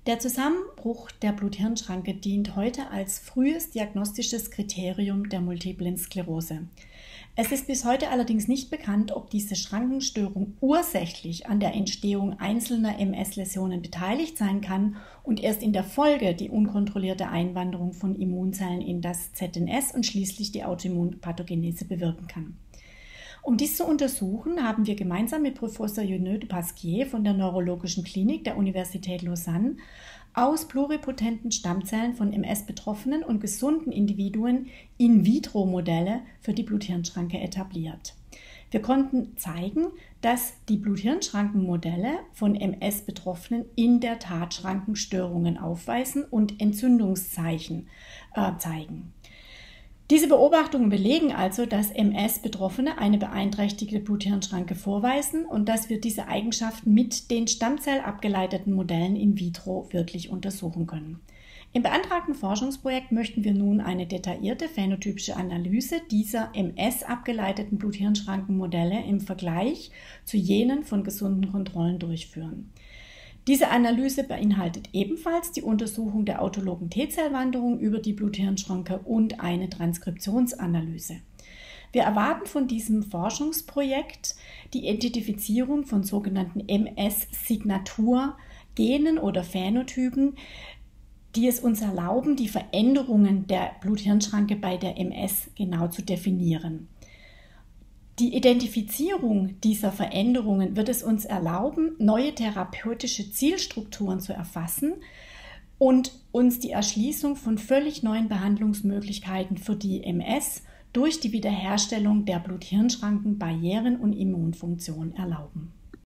Der Zusammenbruch der Blut-Hirn-Schranke dient heute als frühes diagnostisches Kriterium der Multiplen Sklerose. Es ist bis heute allerdings nicht bekannt, ob diese Schrankenstörung ursächlich an der Entstehung einzelner MS-Läsionen beteiligt sein kann und erst in der Folge die unkontrollierte Einwanderung von Immunzellen in das ZNS und schließlich die Autoimmunpathogenese bewirken kann. Um dies zu untersuchen, haben wir gemeinsam mit Professor Junot de Pasquier von der Neurologischen Klinik der Universität Lausanne aus pluripotenten Stammzellen von MS-betroffenen und gesunden Individuen In-vitro-Modelle für die Blut-Hirn-Schranke etabliert. Wir konnten zeigen, dass die Blut-Hirn-Schranken-Modelle von MS-Betroffenen in der Tat Schrankenstörungen aufweisen und Entzündungszeichen zeigen. Diese Beobachtungen belegen also, dass MS-Betroffene eine beeinträchtigte Blut-Hirn-Schranke vorweisen und dass wir diese Eigenschaften mit den stammzellabgeleiteten Modellen in vitro wirklich untersuchen können. Im beantragten Forschungsprojekt möchten wir nun eine detaillierte phänotypische Analyse dieser MS-abgeleiteten Blut-Hirn-Schranken-Modelle im Vergleich zu jenen von gesunden Kontrollen durchführen. Diese Analyse beinhaltet ebenfalls die Untersuchung der autologen T-Zellwanderung über die Blut-Hirn-Schranke und eine Transkriptionsanalyse. Wir erwarten von diesem Forschungsprojekt die Identifizierung von sogenannten MS-Signaturgenen oder Phänotypen, die es uns erlauben, die Veränderungen der Blut-Hirn-Schranke bei der MS genau zu definieren. Die Identifizierung dieser Veränderungen wird es uns erlauben, neue therapeutische Zielstrukturen zu erfassen und uns die Erschließung von völlig neuen Behandlungsmöglichkeiten für die MS durch die Wiederherstellung der Blut-Hirn-Schranken, Barrieren und Immunfunktion erlauben.